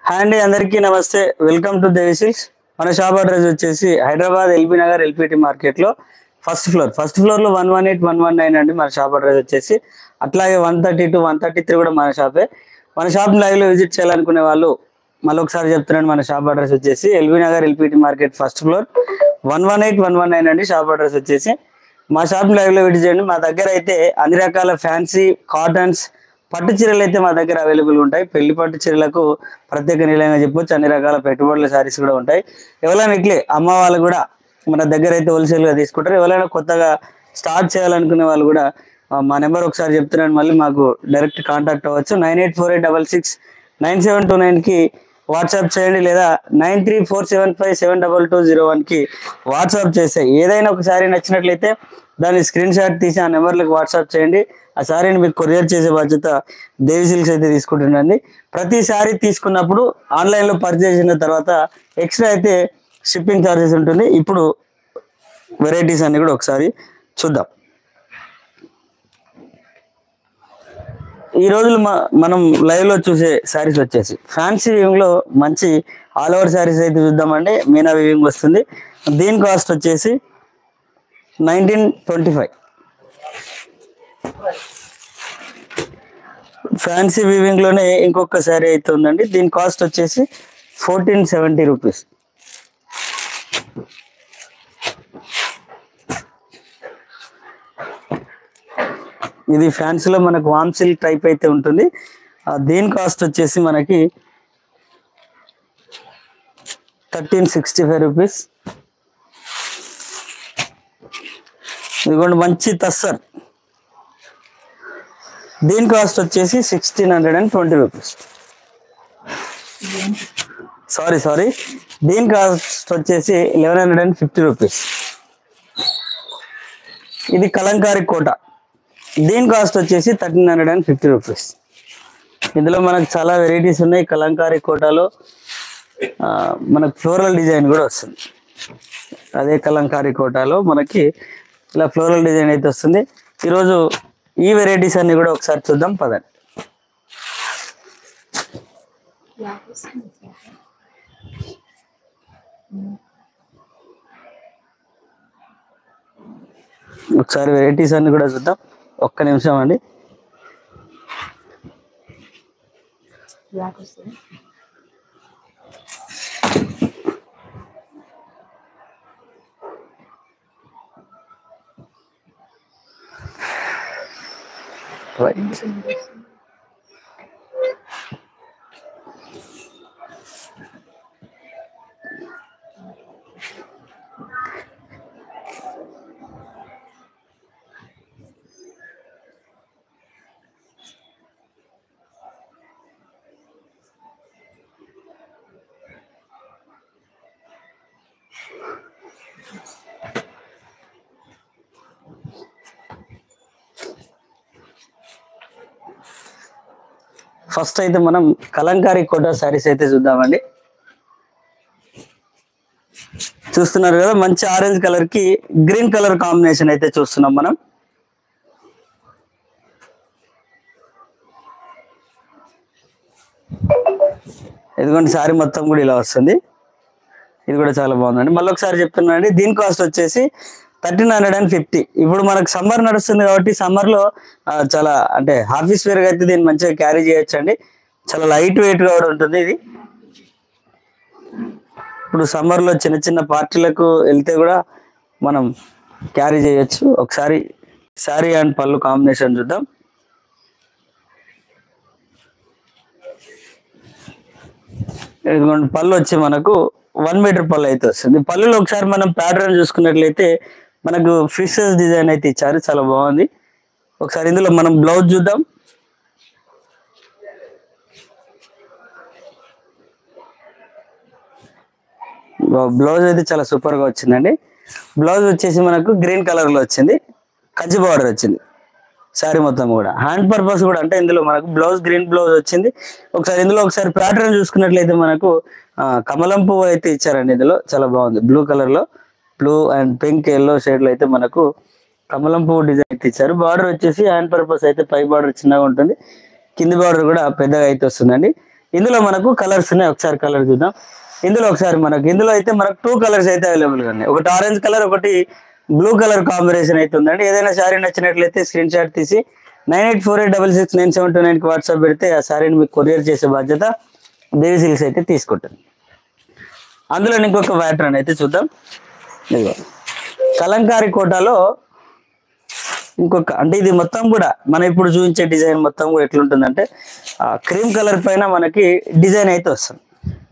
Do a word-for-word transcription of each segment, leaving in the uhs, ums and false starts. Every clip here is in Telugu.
హాయ్ అండి, అందరికీ నమస్తే. Welcome to Devi silks. మన షాప్ అడ్రస్ వచ్చేసి హైదరాబాద్ ఎల్బీ నగర్ ఎల్పిటి మార్కెట్ లో ఫస్ట్ ఫ్లోర్ ఫస్ట్ ఫ్లోర్ లో one one eight one one nine అండి మన షాప్ అడ్రస్ వచ్చేసి. అట్లాగే one thirty two one thirty three కూడా మన షాపే. మన షాప్ లైవ్ లో విజిట్ చేయాలనుకునే వాళ్ళు మళ్ళీ ఒకసారి చెప్తున్నాను, మన షాప్ అడ్రస్ వచ్చేసి LB Nagar LPT market first floor one one eight one one nine అండి షాప్ అడ్రస్ వచ్చేసి. మా షాప్ లైవ్ లో విజిట్ చేయండి. మా దగ్గర అయితే అన్ని రకాల ఫ్యాన్సీ కాటన్స్ పట్టు చీరలు అయితే మా దగ్గర అవైలబుల్ ఉంటాయి. పెళ్లి పట్టు చీరలకు ప్రత్యేక నిలయంగా చెప్పొచ్చు. అన్ని రకాల పెట్టుబడుల శారీస్ కూడా ఉంటాయి. ఎవరైనా ఇట్లే అమ్మ వాళ్ళు కూడా మన దగ్గర అయితే హోల్సేల్ గా తీసుకుంటారు. ఎవరైనా కొత్తగా స్టార్ట్ చేయాలనుకునే వాళ్ళు కూడా మా నెంబర్ ఒకసారి చెప్తున్నాను, మళ్ళీ మాకు డైరెక్ట్ కాంటాక్ట్ అవ్వచ్చు. Nine eight four eight double six nine seven two nine కి వాట్సాప్ చేయండి, లేదా nine three four seven five seven double two zero one కి వాట్సాప్ చేస్తే ఏదైనా ఒక శారీ నచ్చినట్లయితే దాన్ని స్క్రీన్ షాట్ తీసి ఆ నెంబర్లకు వాట్సాప్ చేయండి. ఆ శారీని మీకు కొరియర్ చేసే బాధ్యత దేవి సిల్క్స్ అయితే తీసుకుంటుండండి. ప్రతి శారీ తీసుకున్నప్పుడు ఆన్లైన్లో పర్చేజ్ చేసిన తర్వాత ఎక్స్ట్రా అయితే షిప్పింగ్ ఛార్జెస్ ఉంటుంది. ఇప్పుడు వెరైటీస్ అన్ని కూడా ఒకసారి చూద్దాం. ఈ రోజులు మనం లైవ్ లో చూసే శారీస్ వచ్చేసి ఫ్యాన్సీ వివింగ్ లో మంచి ఆల్ ఓవర్ శారీస్ అయితే చూద్దామండి. మీనా వివింగ్ వస్తుంది. దీని కాస్ట్ వచ్చేసి nineteen twenty five. Fancy weaving లోనే ఇంకొక శారీ అయితే ఉందండి. దీని కాస్ట్ వచ్చేసి ఫోర్టీన్ సెవెంటీ రూపీస్. ఇది ఫ్యాన్సీలో మనకు వామ్ సిల్క్ టైప్ అయితే ఉంటుంది. దీని కాస్ట్ వచ్చేసి మనకి థర్టీన్ సిక్స్టీ ఫైవ్ రూపీస్. ఇదిగోండి మంచి తస్సర్. దీని కాస్ట్ వచ్చేసి sixteen hundred and twenty rupees. Sorry sorry దీని కాస్ట్ వచ్చేసి eleven hundred and fifty rupees. ఇది కలంకారీ కోట. దీని కాస్ట్ వచ్చేసి thirteen hundred and fifty rupees. ఇందులో మనకు చాలా వెరైటీస్ ఉన్నాయి. కలంకారీ కోటాలో మనకు ఫ్లోరల్ డిజైన్ కూడా వస్తుంది. అదే కలంకారీ కోటాలో మనకి ఇలా ఫ్లోరల్ డిజైన్ అయితే వస్తుంది. ఈరోజు ఈ వెరైటీస్ అన్ని కూడా ఒకసారి చూద్దాం పదండి. ఒకసారి వెరైటీస్ అన్ని కూడా చూద్దాం. ఒక్క నిమిషం అండి. రైట్, ఫస్ట్ అయితే మనం కలంకారీ కోటా శారీస్ అయితే చూద్దామండి. చూస్తున్నారు కదా, మంచి ఆరెంజ్ కలర్ కి గ్రీన్ కలర్ కాంబినేషన్ అయితే చూస్తున్నాం మనం. ఇదిగోండి శారీ మొత్తం కూడా ఇలా వస్తుంది. ఇది కూడా చాలా బాగుందండి. మళ్ళీ ఒకసారి చెప్తున్నానండి, దీని కాస్ట్ వచ్చేసి థర్టీన్ హండ్రెడ్ అండ్ ఫిఫ్టీ. ఇప్పుడు మనకు సమ్మర్ నడుస్తుంది కాబట్టి సమ్మర్ లో చాలా అంటే ఆఫీస్ వేర్ గా అయితే దీన్ని మంచిగా క్యారీ చేయొచ్చు అండి. చాలా లైట్ వెయిట్ గా కూడా ఉంటుంది ఇది. ఇప్పుడు సమ్మర్ లో చిన్న చిన్న పార్టీలకు వెళ్తే కూడా మనం క్యారీ చేయొచ్చు. ఒకసారి శారీ అండ్ పళ్ళు కాంబినేషన్ చూద్దాం. ఇదిగోండి పళ్ళు వచ్చి మనకు వన్ మీటర్ పళ్ళు అయితే వస్తుంది. పళ్ళులో ఒకసారి మనం ప్యాటర్న్ చూసుకున్నట్లయితే మనకు ఫిషెస్ డిజైన్ అయితే ఇచ్చారు, చాలా బాగుంది. ఒకసారి ఇందులో మనం బ్లౌజ్ చూద్దాం. బ్లౌజ్ అయితే చాలా సూపర్ గా వచ్చిందండి. బ్లౌజ్ వచ్చేసి మనకు గ్రీన్ కలర్ లో వచ్చింది, కంచి బార్డర్ వచ్చింది శారీ మొత్తం కూడా. హ్యాండ్ పర్పస్ కూడా అంటే ఇందులో మనకు బ్లౌజ్ గ్రీన్ బ్లౌజ్ వచ్చింది. ఒకసారి ఇందులో ఒకసారి ప్యాటర్న్ చూసుకున్నట్లయితే మనకు కమలం పువ్వు అయితే ఇచ్చారండి. ఇందులో చాలా బాగుంది. బ్లూ కలర్ లో blue and pink yellow shade లో అయితే మనకు కమలం పువ్వు డిజైన్ అయితే ఇచ్చారు. బార్డర్ వచ్చేసి హ్యాండ్ పర్పస్ అయితే పై బార్డర్ చిన్నగా ఉంటుంది, కింది బార్డర్ కూడా పెద్దగా అయితే వస్తుందండి. ఇందులో మనకు కలర్స్ ఉన్నాయి, ఒకసారి కలర్ చూద్దాం. ఇందులో ఒకసారి మనకు ఇందులో అయితే మనకు టూ కలర్స్ అయితే అవైలబుల్గా ఉన్నాయి. ఒకటి ఆరెంజ్ కలర్, ఒకటి బ్లూ కలర్ కాంబినేషన్ అయితే ఉందండి. ఏదైనా శారీ నచ్చినట్లయితే స్క్రీన్ షాట్ తీసి nine eight four eight double six nine seven two నైన్కి వాట్సాప్ పెడితే ఆ శారీని మీకు కొరియర్ చేసే బాధ్యత దేవి సిల్క్స్ అయితే తీసుకుంటుంది. అందులో ఇంకొక ప్యాటర్న్ అయితే చూద్దాం. ఇదిగో కలంకారీ కోటాలో ఇంకొక, అంటే ఇది మొత్తం కూడా మనం ఇప్పుడు చూపించే డిజైన్ మొత్తం కూడా ఎట్లుంటుందంటే క్రీమ్ కలర్ పైన మనకి డిజైన్ అయితే వస్తుంది.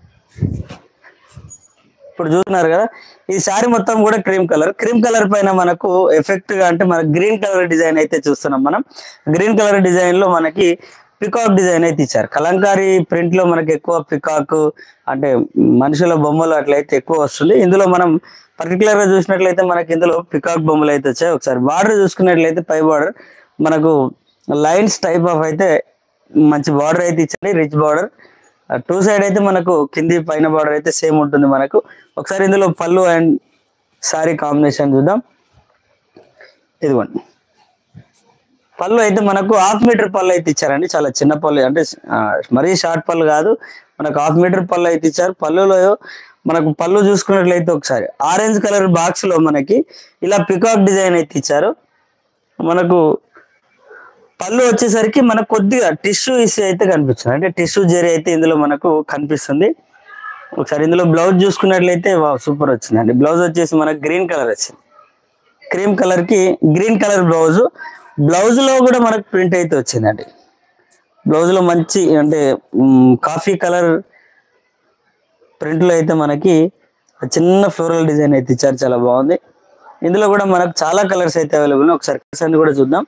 ఇప్పుడు చూస్తున్నారు కదా, ఈ శారీ మొత్తం కూడా క్రీమ్ కలర్. క్రీమ్ కలర్ పైన మనకు ఎఫెక్ట్ గా అంటే మనకు గ్రీన్ కలర్ డిజైన్ అయితే చూస్తున్నాం మనం. గ్రీన్ కలర్ డిజైన్ లో మనకి పికాక్ డిజైన్ అయితే ఇచ్చారు. కలంకారీ ప్రింట్ లో మనకి ఎక్కువ పికాక్ అంటే మనుషుల బొమ్మలు అట్లయితే ఎక్కువ వస్తుంది. ఇందులో మనం పర్టికులర్ గా చూసినట్లయితే మనకి ఇందులో పికాక్ బొమ్మలు అయితే వచ్చాయి. ఒకసారి బార్డర్ చూసుకున్నట్లయితే పై బార్డర్ మనకు లైన్స్ టైప్ ఆఫ్ అయితే మంచి బార్డర్ అయితే ఇచ్చారు, రిచ్ బార్డర్. టూ సైడ్ అయితే మనకు కింది పైన బార్డర్ అయితే సేమ్ ఉంటుంది మనకు. ఒకసారి ఇందులో పళ్ళు అండ్ సారీ కాంబినేషన్ చూద్దాం. ఇదిగోండి పళ్ళు అయితే మనకు హాఫ్ మీటర్ పళ్ళు అయితే ఇచ్చారండి. చాలా చిన్న పళ్ళు, అంటే మరీ షార్ట్ పళ్ళు కాదు, మనకు హాఫ్ మీటర్ పళ్ళు అయితే ఇచ్చారు. పళ్ళులో మనకు పళ్ళు చూసుకున్నట్లయితే ఒకసారి ఆరెంజ్ కలర్ బాక్స్ లో మనకి ఇలా పికాక్ డిజైన్ అయితే ఇచ్చారు. మనకు పళ్ళు వచ్చేసరికి మనకు కొద్దిగా టిష్యూ ఇష్యూ అయితే కనిపిస్తుంది, అంటే టిష్యూ జరీ అయితే ఇందులో మనకు కనిపిస్తుంది. ఒకసారి ఇందులో బ్లౌజ్ చూసుకున్నట్లయితే వా సూపర్ వచ్చిందండి. బ్లౌజ్ వచ్చేసి మనకు గ్రీన్ కలర్ వచ్చింది, క్రీమ్ కలర్ కి గ్రీన్ కలర్ బ్లౌజ్. బ్లౌజ్ లో కూడా మనకు ప్రింట్ అయితే వచ్చిందండి. బ్లౌజ్ లో మంచి అంటే కాఫీ కలర్ ప్రింట్ లో అయితే మనకి చిన్న ఫ్లోరల్ డిజైన్ అయితే ఇచ్చారు, చాలా బాగుంది. ఇందులో కూడా మనకు చాలా కలర్స్ అయితే అవైలబుల్. ఒకసారి కలర్స్ అన్ని కూడా చూద్దాం.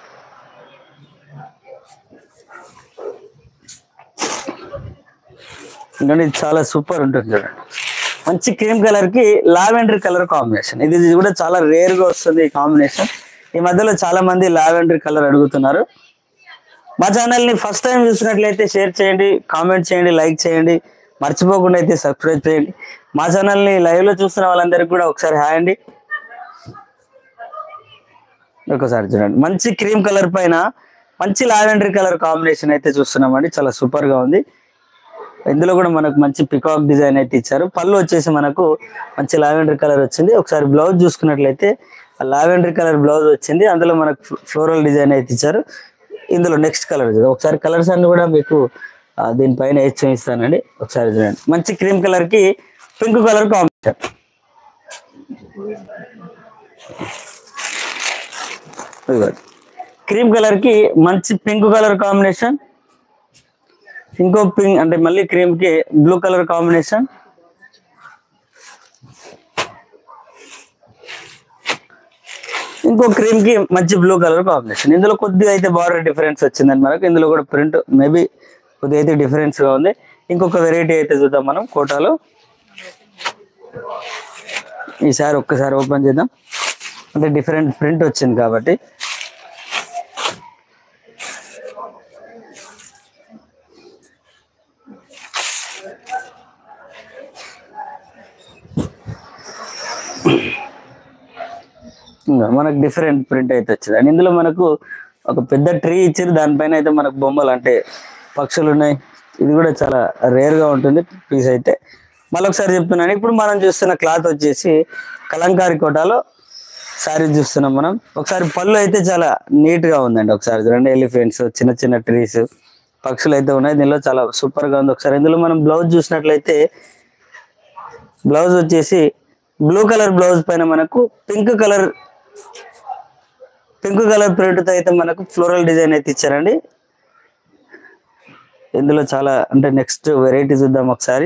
ఎందుకంటే ఇది చాలా సూపర్ ఉంటుంది చూడండి. మంచి క్రీమ్ కలర్ కి లావెండర్ కలర్ కాంబినేషన్. ఇది కూడా చాలా రేర్ గా వస్తుంది ఈ కాంబినేషన్. ఈ మధ్యలో చాలా మంది లావెండర్ కలర్ అడుగుతున్నారు. మా ఛానల్ ని ఫస్ట్ టైం చూసినట్లయితే షేర్ చేయండి, కామెంట్ చేయండి, లైక్ చేయండి, మర్చిపోకుండా అయితే సబ్స్క్రైబ్ చేయండి. మా ఛానల్ ని లైవ్ లో చూస్తున్న వాళ్ళందరికీ కూడా ఒకసారి హాయ్ అండి. ఒకసారి చూడండి, మంచి క్రీమ్ కలర్ పైన మంచి లావెండర్ కలర్ కాంబినేషన్ అయితే చూస్తున్నామండి, చాలా సూపర్ గా ఉంది. ఇందులో కూడా మనకు మంచి పికాక్ డిజైన్ అయితే ఇచ్చారు. పళ్ళు వచ్చేసి మనకు మంచి లావెండర్ కలర్ వచ్చింది. ఒకసారి బ్లౌజ్ చూసుకున్నట్లయితే లావెండర్ కలర్ బ్లౌజ్ వచ్చింది, అందులో మనకు ఫ్లోరల్ డిజైన్ అయితే ఇచ్చారు. ఇందులో నెక్స్ట్ కలర్ ఒకసారి కలర్స్ అన్ని కూడా మీకు దీనిపైన వేసి చూపిస్తానండి. ఒకసారి చూడండి, మంచి క్రీమ్ కలర్ కి pink colour combination. Cream colour కి మంచి పింక్ కలర్ కాంబినేషన్, ఇంకో పింక్ అంటే మళ్ళీ క్రీమ్ కి బ్లూ కలర్ కాంబినేషన్. ఇంకో క్రీమ్ కి మంచి బ్లూ కలర్ కాంబినేషన్. ఇందులో కొద్దిగా అయితే బార్డర్ డిఫరెన్స్ వచ్చిందండి మనకు. ఇందులో కూడా ప్రింట్ మేబీ కొద్దిగా అయితే డిఫరెన్స్ గా ఉంది. ఇంకొక వెరైటీ అయితే చూద్దాం మనం కోటాలో. ఈసారి ఒక్కసారి ఓపెన్ చేద్దాం, అంటే డిఫరెంట్ ప్రింట్ వచ్చింది కాబట్టి. మనకు డిఫరెంట్ ప్రింట్ అయితే వచ్చింది. అండ్ ఇందులో మనకు ఒక పెద్ద ట్రీ ఇచ్చారు, దానిపైన అయితే మనకు బొమ్మలు అంటే పక్షులు ఉన్నాయి. ఇది కూడా చాలా రేర్ గా ఉంటుంది పీస్ అయితే. మళ్ళీ ఒకసారి చెప్తున్నాను, ఇప్పుడు మనం చూస్తున్న క్లాత్ వచ్చేసి కలంకారీ కోటాలో శారీ చూస్తున్నాం మనం. ఒకసారి పళ్ళు అయితే చాలా నీట్ గా ఉందండి. ఒకసారి చూడండి, ఎలిఫెంట్స్, చిన్న చిన్న ట్రీస్, పక్షులు అయితే ఉన్నాయి. దీనిలో చాలా సూపర్ గా ఉంది. ఒకసారి ఇందులో మనం బ్లౌజ్ చూసినట్లయితే బ్లౌజ్ వచ్చేసి బ్లూ కలర్ బ్లౌజ్ పైన మనకు pink colour pink colour print తో అయితే మనకు ఫ్లోరల్ డిజైన్ అయితే ఇచ్చారండి. ఇందులో చాలా అంటే నెక్స్ట్ వెరైటీ చూద్దాం ఒకసారి.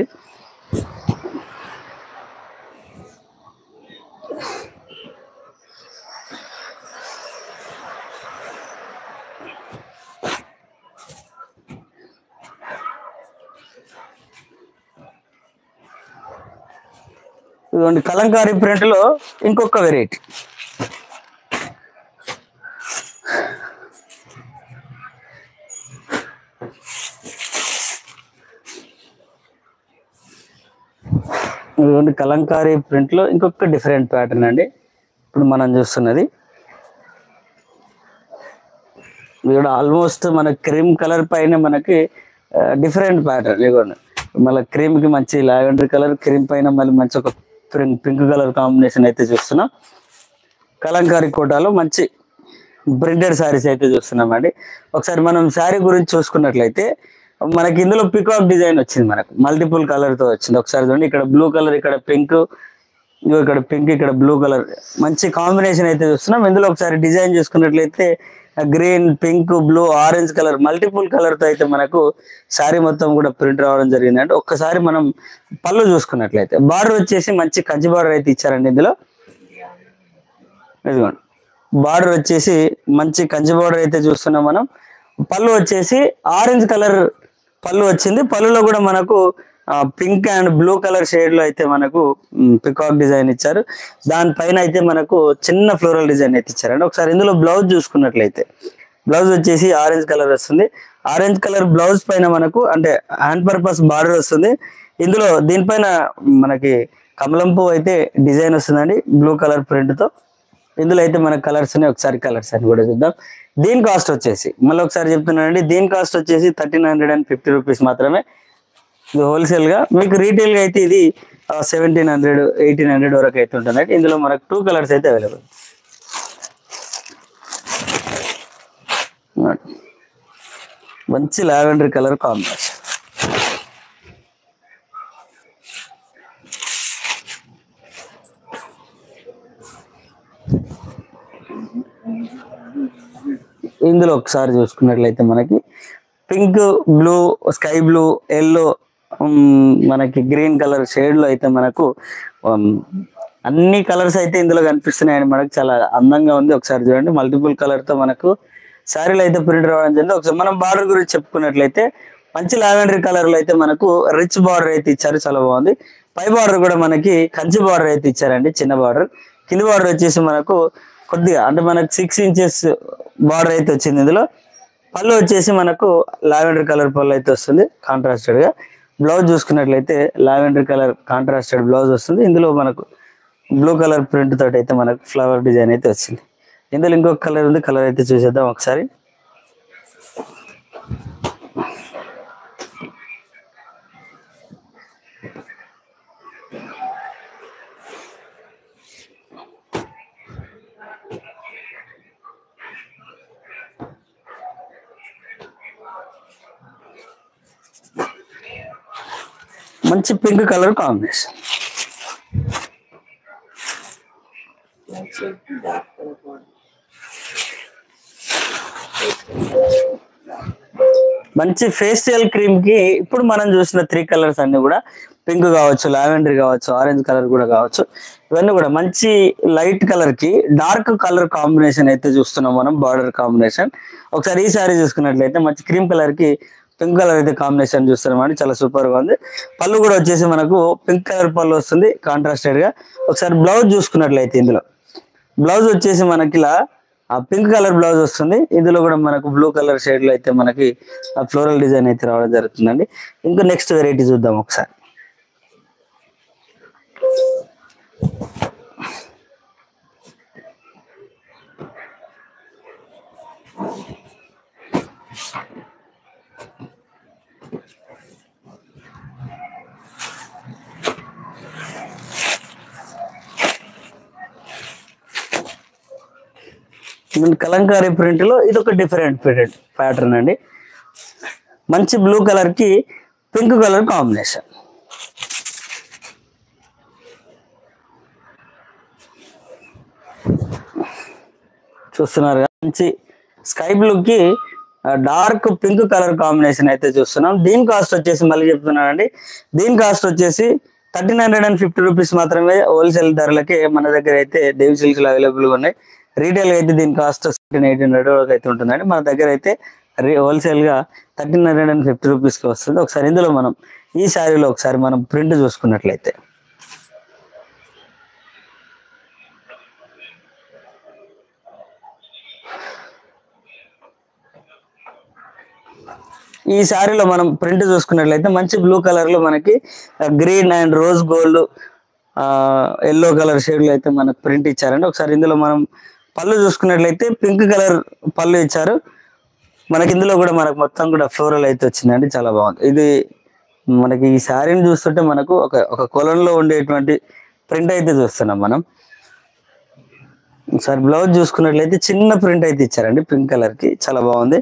ఇదిగోండి కలంకారీ ప్రింట్ లో ఇంకొక వెరైటీ. ఇదిగోండి కలంకారీ ప్రింట్ లో ఇంకొక డిఫరెంట్ ప్యాటర్న్ అండి ఇప్పుడు మనం చూస్తున్నది. ఇది కూడా ఆల్మోస్ట్ మన క్రీమ్ కలర్ పైన మనకి డిఫరెంట్ ప్యాటర్న్ ఇవ్వండి. మళ్ళీ క్రీమ్ కి మంచి లావెండర్ కలర్, క్రీమ్ పైన మళ్ళీ మంచి ఒక పింక్ కలర్ కాంబినేషన్ అయితే చూస్తున్నాం. కలంకారీ కోటాలో మంచి ప్రింటెడ్ శారీస్ అయితే చూస్తున్నామండి. ఒకసారి మనం శారీ గురించి చూసుకున్నట్లయితే మనకి ఇందులో పికాక్ డిజైన్ వచ్చింది, మనకు మల్టిపుల్ కలర్ తో వచ్చింది. ఒకసారి చూడండి, ఇక్కడ బ్లూ కలర్, ఇక్కడ పింక్, ఇక్కడ పింక్, ఇక్కడ బ్లూ కలర్, మంచి కాంబినేషన్ అయితే చూస్తున్నాం. ఇందులో ఒకసారి డిజైన్ చూసుకున్నట్లయితే green, pink, blue, orange colour, multiple colour తో అయితే మనకు శారీ మొత్తం కూడా ప్రింట్ రావడం జరిగింది. అంటే ఒక్కసారి మనం పళ్ళు చూసుకున్నట్లయితే బార్డర్ వచ్చేసి మంచి కంచి బార్డర్ అయితే ఇచ్చారండి. ఇందులో ఇదిగోండి బార్డర్ వచ్చేసి మంచి కంచి బార్డర్ అయితే చూస్తున్నాం మనం. పళ్ళు వచ్చేసి ఆరెంజ్ కలర్ పళ్ళు వచ్చింది. పళ్ళులో కూడా మనకు pink and blue colour shade లో అయితే మనకు పికాక్ డిజైన్ ఇచ్చారు. దానిపైన అయితే మనకు చిన్న ఫ్లోరల్ డిజైన్ అయితే ఇచ్చారండి. ఒకసారి ఇందులో బ్లౌజ్ చూసుకున్నట్లయితే బ్లౌజ్ వచ్చేసి ఆరెంజ్ కలర్ వస్తుంది. ఆరెంజ్ కలర్ బ్లౌజ్ పైన మనకు అంటే హ్యాండ్ పర్పస్ బార్డర్ వస్తుంది. ఇందులో దీనిపైన మనకి కమలం పువ్వు అయితే డిజైన్ వస్తుందండి బ్లూ కలర్ ప్రింట్ తో. ఇందులో అయితే మనకు కలర్స్ ఉన్నాయి, ఒకసారి కలర్స్ అని కూడా చూద్దాం. దీని కాస్ట్ వచ్చేసి మళ్ళీ ఒకసారి చెప్తున్నానండి, దీని కాస్ట్ వచ్చేసి thirteen hundred and fifty rupees మాత్రమే. ఇది హోల్సేల్ గా. మీకు రీటైల్ గా అయితే ఇది సెవెంటీన్ హండ్రెడ్ ఎయిటీన్ హండ్రెడ్ వరకు అయితే ఉంటుంది. ఇందులో మనకు టూ కలర్స్ అయితే అవైలబుల్. మంచి లావెండర్ కలర్ కాంబినేషన్. ఇందులో ఒకసారి చూసుకున్నట్లయితే మనకి pink, blue, sky blue, yellow, మనకి గ్రీన్ కలర్ షేడ్ లో అయితే మనకు అన్ని కలర్స్ అయితే ఇందులో కనిపిస్తున్నాయండి. మనకు చాలా అందంగా ఉంది. ఒకసారి చూడండి, మల్టిపుల్ కలర్ తో మనకు శారీలు అయితే ప్రింట్ రావడం జరిగింది. ఒకసారి మనం బార్డర్ గురించి చెప్పుకున్నట్లయితే మంచి లావెండర్ కలర్ లో అయితే మనకు రిచ్ బార్డర్ అయితే ఇచ్చారు, చాలా బాగుంది. పై బార్డర్ కూడా మనకి కంచి బార్డర్ అయితే ఇచ్చారండి, చిన్న బార్డర్. కింది బార్డర్ వచ్చేసి మనకు కొద్దిగా అంటే మనకు సిక్స్ ఇంచెస్ బార్డర్ అయితే వచ్చింది. ఇందులో పళ్ళు వచ్చేసి మనకు లావెండర్ కలర్ పళ్ళు అయితే వస్తుంది కాంట్రాస్టెడ్ గా. బ్లౌజ్ చూసుకున్నట్లయితే లావెండర్ కలర్ కాంట్రాస్టెడ్ బ్లౌజ్ వస్తుంది. ఇందులో మనకు బ్లూ కలర్ ప్రింట్ తోటి అయితే మనకు ఫ్లవర్ డిజైన్ అయితే వచ్చింది. ఇందులో ఇంకొక కలర్ ఉంది, కలర్ అయితే చూసేద్దాం ఒకసారి. మంచి పింక్ కలర్ కాంబినేషన్. మంచి ఫేషియల్ క్రీమ్ కి ఇప్పుడు మనం చూసిన త్రీ కలర్స్ అన్ని కూడా పింక్ కావచ్చు, లావెండర్ కావచ్చు, ఆరెంజ్ కలర్ కూడా కావచ్చు, ఇవన్నీ కూడా మంచి లైట్ కలర్ కి డార్క్ కలర్ కాంబినేషన్ అయితే చూస్తున్నాం మనం, బార్డర్ కాంబినేషన్. ఒకసారి ఈ సారీ చూసుకున్నట్లయితే మంచి క్రీమ్ కలర్ కి పింక్ కలర్ అయితే కాంబినేషన్ చూస్తున్నాం అండి, చాలా సూపర్ గా ఉంది. పళ్ళు కూడా వచ్చేసి మనకు పింక్ కలర్ పళ్ళు వస్తుంది కాంట్రాస్టెడ్ గా. ఒకసారి బ్లౌజ్ చూసుకున్నట్లయితే ఇందులో బ్లౌజ్ వచ్చేసి మనకి ఇలా ఆ పింక్ కలర్ బ్లౌజ్ వస్తుంది. ఇందులో కూడా మనకు బ్లూ కలర్ షేడ్ లో అయితే మనకి ఆ ఫ్లోరల్ డిజైన్ అయితే రావడం జరుగుతుందండి. ఇంకా నెక్స్ట్ వెరైటీ చూద్దాం ఒకసారి. కలంకారీ ప్రింట్ లో ఇది ఒక డిఫరెంట్ ప్రింట్ ప్యాటర్న్ అండి. మంచి బ్లూ కలర్ కి పింక్ కలర్ కాంబినేషన్. చూస్తున్నారు మంచి స్కై బ్లూ కి డార్క్ పింక్ కలర్ కాంబినేషన్ అయితే చూస్తున్నాం. దీని కాస్ట్ వచ్చేసి మళ్ళీ చెప్తున్నానండి, దీని కాస్ట్ వచ్చేసి thirteen hundred and fifty rupees మాత్రమే. హోల్సేల్ ధరలకే మన దగ్గర అయితే దేవి సిల్క్స్ లో అవైలబుల్ గా ఉన్నాయి. రీటైల్ అయితే దీని కాస్ట్ సెవెంటీన్ ఎయిటీన్ హండ్రెడ్ వరకు అయితే ఉంటుందండి. మన దగ్గర అయితే హోల్సేల్ గా thirteen hundred and fifty rupees కి వస్తుంది. ఒకసారి ఇందులో మనం ఈ శారీలో ఒకసారి మనం ప్రింట్ చూసుకున్నట్లయితే ఈ శారీలో మనం ప్రింట్ చూసుకున్నట్లయితే మంచి బ్లూ కలర్ లో మనకి green and rose gold yellow colour shade లో అయితే మనకు ప్రింట్ ఇచ్చారండి. ఒకసారి ఇందులో మనం పళ్ళు చూసుకున్నట్లయితే పింక్ కలర్ పళ్ళు ఇచ్చారు. మనకి ఇందులో కూడా మనకు మొత్తం కూడా ఫ్లోరల్ అయితే వచ్చిందండి, చాలా బాగుంది. ఇది మనకి ఈ శారీని చూస్తుంటే మనకు ఒక ఒక కొలంలో ఉండేటువంటి ప్రింట్ అయితే చూస్తున్నాం మనం. ఒకసారి బ్లౌజ్ చూసుకున్నట్లయితే చిన్న ప్రింట్ అయితే ఇచ్చారండి పింక్ కలర్ కి, చాలా బాగుంది.